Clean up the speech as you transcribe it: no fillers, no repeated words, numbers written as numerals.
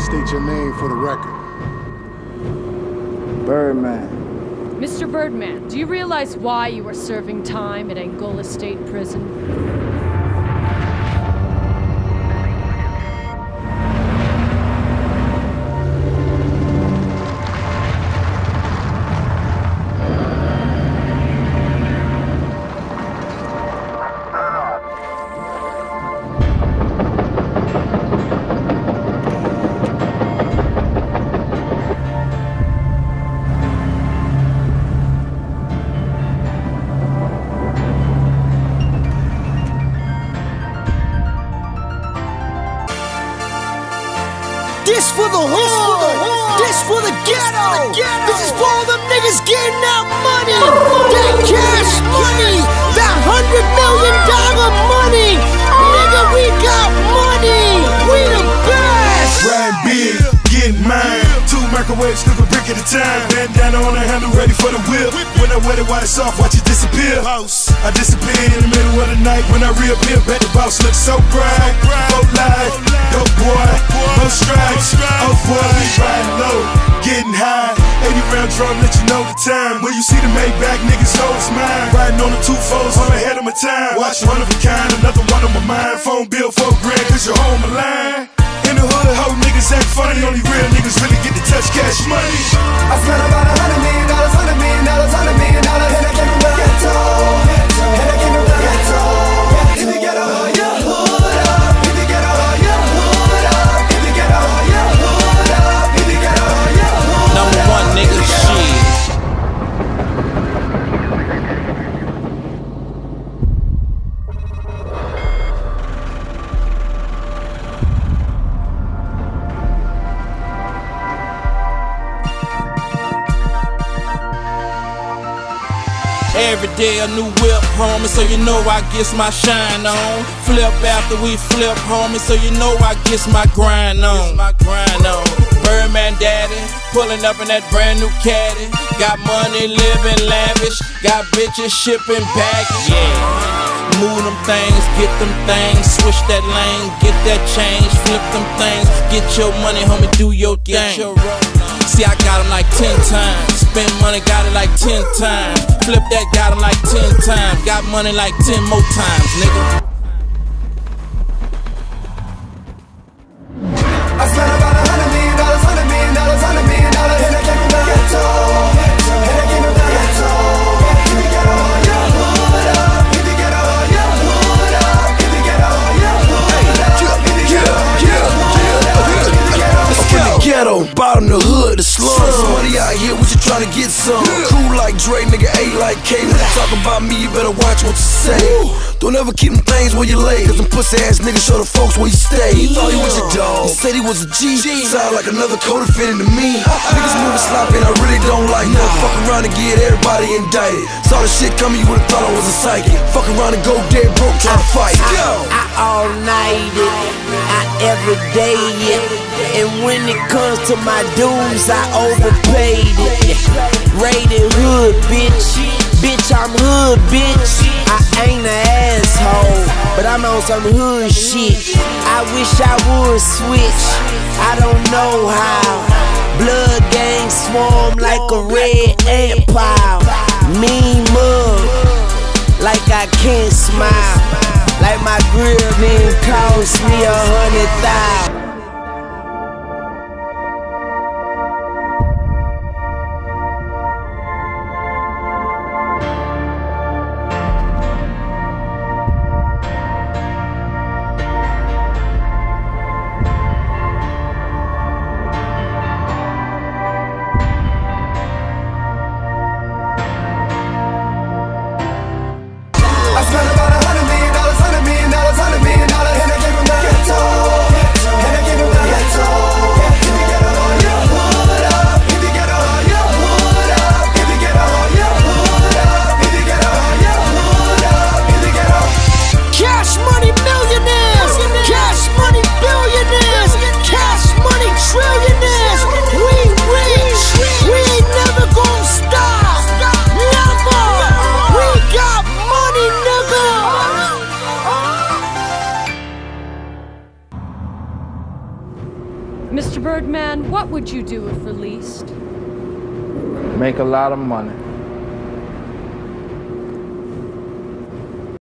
state your name for the record. Birdman. Mr. Birdman, do you realize why you are serving time at Angola State Prison? This for the hood, this for the ghetto. This is for all them niggas getting that money, that cash money, that $100 million money. Nigga, we got money, we the best. Riding big, getting mine. 2 microwaves, cook a brick at a time. Bandana on the handle, ready for the whip. When I wet it while it's off, watch it disappear. I disappear in the middle of the night. When I reappear, bet the boss looks so bright. Both live, dope boy, no stripes. Oh boy, we riding low, getting high. 80 round drum, let you know the time. When you see the Maybach, niggas know it's mine. Riding on the 2-4s, I'm ahead of my time. Watch one of a kind, another one on my mind. Phone bill $4 grand, cause you're on my line. In the hood, hoe niggas act funny. Only real niggas really get to touch cash money. I spent about $100 million, $100 million, $100 million, and I came from the ghetto. And I came from the ghetto. If you get a your hood up. If you get a your hood up. If you get a your hood up. If you get a your hood up. Number 1 nigga, shit. Every day a new whip, homie, so you know I gets my shine on. Flip after we flip, homie, so you know I gets my grind on. Birdman daddy, pulling up in that brand new caddy. Got money, living lavish, got bitches shipping baggage. Yeah, move them things, get them things, switch that lane, get that change, flip them things, get your money, homie, do your thing. See, I got him like 10 times. Spend money, got it like 10 times. Flip that, got him like 10 times. Got money like 10 more times, nigga. I spent about $100 million, $100 million, $100 million, and I came from the ghetto. And I came from the ghetto. If you get a your hood up. If you get a your hood up. If you get a your hood up. If you get a your hood up. Let's go. Ghetto, bottom the hood, the slums. Somebody out here, what you tryna get some? Cool like Dre, nigga, A like K. When you talk about me, you better watch what you say. Don't ever keep them things where you lay, cause them pussy ass niggas show the folks where you stay. He thought he was your dog, he said he was a G. Sound like another code fitting to me. Niggas moving sloppy and I really don't like it. Fuck around and get everybody indicted. Saw the shit coming, you would've thought I was a psychic. Fuck around and go dead broke trying to fight. I all night it, I every day it. And when it comes to my dues, I overpaid it. Rated hood, bitch. Bitch, I'm hood, bitch. I ain't an asshole, but I'm on some hood shit. I wish I would switch, I don't know how. Blood gang swarm like a red ant pile. Mean mug, like I can't smile. Like my grill didn't cost me $100,000. I spent about $100 million, $100 million, $100 million, and I came from the ghetto. And I Mr. Birdman, what would you do if released? Make a lot of money.